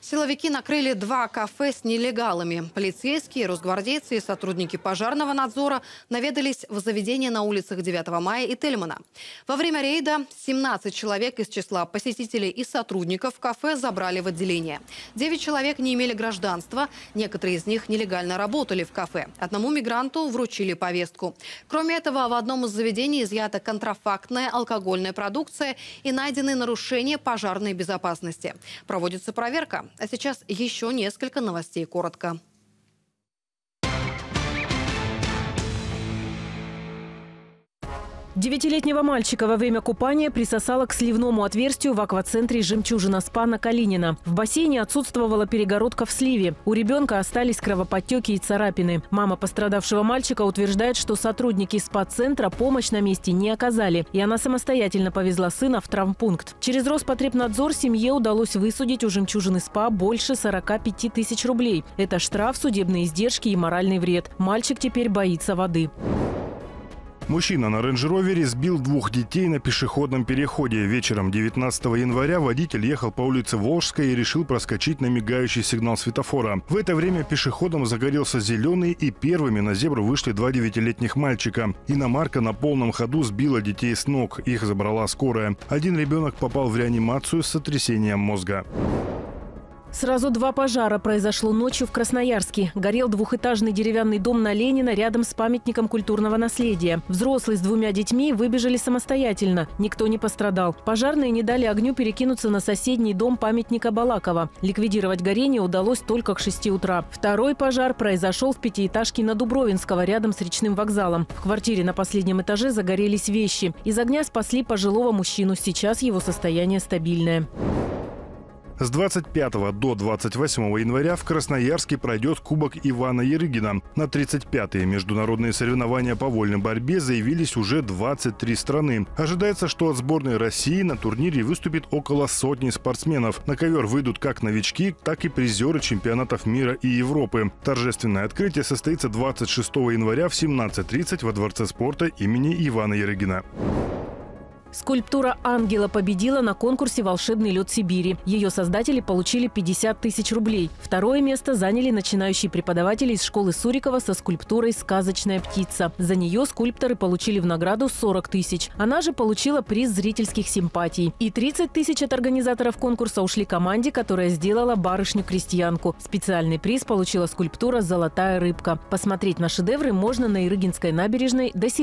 Силовики накрыли 2 кафе с нелегалами. Полицейские, росгвардейцы и сотрудники пожарного надзора наведались в заведение на улицах 9 мая и Тельмана. Во время рейда 17 человек из числа посетителей и сотрудников кафе забрали в отделение. 9 человек не имели гражданства, некоторые из них нелегально работали в кафе. Одному мигранту вручили повестку. Кроме этого, в одном из заведений изъята контрафактная алкогольная продукция и найдены нарушения пожарной безопасности. Проводится проверка. А сейчас еще несколько новостей коротко. Девятилетнего мальчика во время купания присосало к сливному отверстию в аквацентре «Жемчужина СПА» на Калинина. В бассейне отсутствовала перегородка в сливе. У ребенка остались кровоподтеки и царапины. Мама пострадавшего мальчика утверждает, что сотрудники СПА-центра помощь на месте не оказали, и она самостоятельно повезла сына в травмпункт. Через Роспотребнадзор семье удалось высудить у «Жемчужины СПА» больше 45 тысяч рублей. Это штраф, судебные издержки и моральный вред. Мальчик теперь боится воды. Мужчина на рейндж-ровере сбил 2 детей на пешеходном переходе. Вечером 19 января водитель ехал по улице Волжская и решил проскочить на мигающий сигнал светофора. В это время пешеходом загорелся зеленый, и первыми на зебру вышли 2 9-летних мальчика. Иномарка на полном ходу сбила детей с ног. Их забрала скорая. Один ребенок попал в реанимацию с сотрясением мозга. Сразу 2 пожара произошло ночью в Красноярске. Горел двухэтажный деревянный дом на Ленина рядом с памятником культурного наследия. Взрослые с 2 детьми выбежали самостоятельно. Никто не пострадал. Пожарные не дали огню перекинуться на соседний дом памятника Балакова. Ликвидировать горение удалось только к 6 утра. Второй пожар произошел в 5-этажке на Дубровинского рядом с речным вокзалом. В квартире на последнем этаже загорелись вещи. Из огня спасли пожилого мужчину. Сейчас его состояние стабильное. С 25 до 28 января в Красноярске пройдет Кубок Ивана Ярыгина. На 35-е международные соревнования по вольной борьбе заявились уже 23 страны. Ожидается, что от сборной России на турнире выступит около 100 спортсменов. На ковер выйдут как новички, так и призеры чемпионатов мира и Европы. Торжественное открытие состоится 26 января в 17:30 во Дворце спорта имени Ивана Ярыгина. Скульптура ангела победила на конкурсе «Волшебный лед Сибири». Ее создатели получили 50 тысяч рублей. Второе место заняли начинающие преподаватели из школы Сурикова со скульптурой «Сказочная птица». За нее скульпторы получили в награду 40 тысяч. Она же получила приз зрительских симпатий. И 30 тысяч от организаторов конкурса ушли команде, которая сделала барышню-крестьянку. Специальный приз получила скульптура «Золотая рыбка». Посмотреть на шедевры можно на Ярыгинской набережной до 7